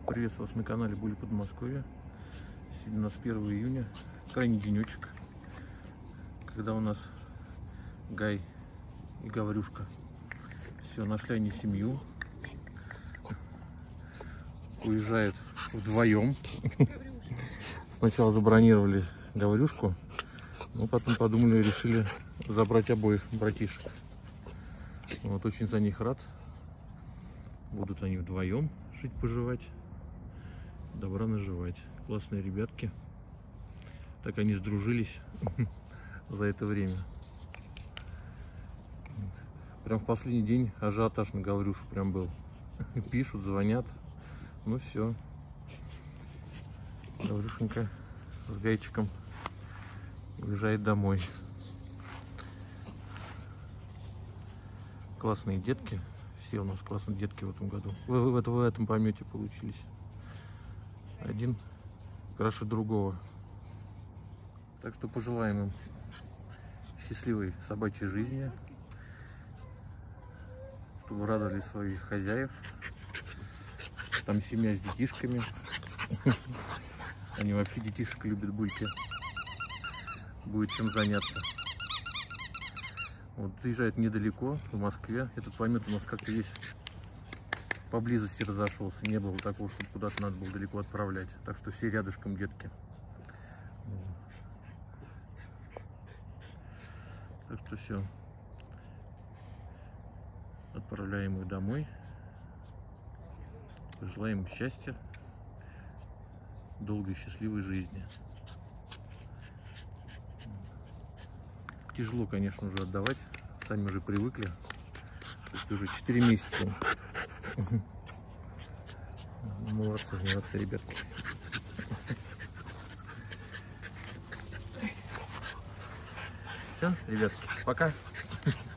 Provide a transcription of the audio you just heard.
Приветствую вас на канале Були Подмосковья. Сегодня у нас 1 июня, крайний денечек, когда у нас Гай и Гаврюшка все нашли они семью, уезжают вдвоем. Сначала забронировали Гаврюшку, но потом подумали, решили забрать обоих братишек. Вот, очень за них рад. Будут они вдвоем жить, поживать, добра наживать. Классные ребятки. Так они сдружились за это время. Прям в последний день ажиотаж на Гаврюшу прям был. Пишут, звонят. Ну все. Гаврюшенька с Гайчиком уезжает домой. Классные детки. Все у нас классные детки в этом году. В этом помете получились. Один краше другого. Так что пожелаем им счастливой собачьей жизни, чтобы радовали своих хозяев. Там семья с детишками. Они вообще детишек любят, будете. Будет чем заняться. Вот, заезжает недалеко, в Москве. Этот помет у нас как-то есть поблизости разошелся. Не было такого, чтобы куда-то надо было далеко отправлять. Так что все рядышком детки. Так что все. Отправляем их домой. Желаем им счастья, долгой счастливой жизни. Тяжело, конечно, уже отдавать. Сами уже привыкли. Уже 4 месяца. Молодцы, молодцы, ребятки. Все, ребятки, пока.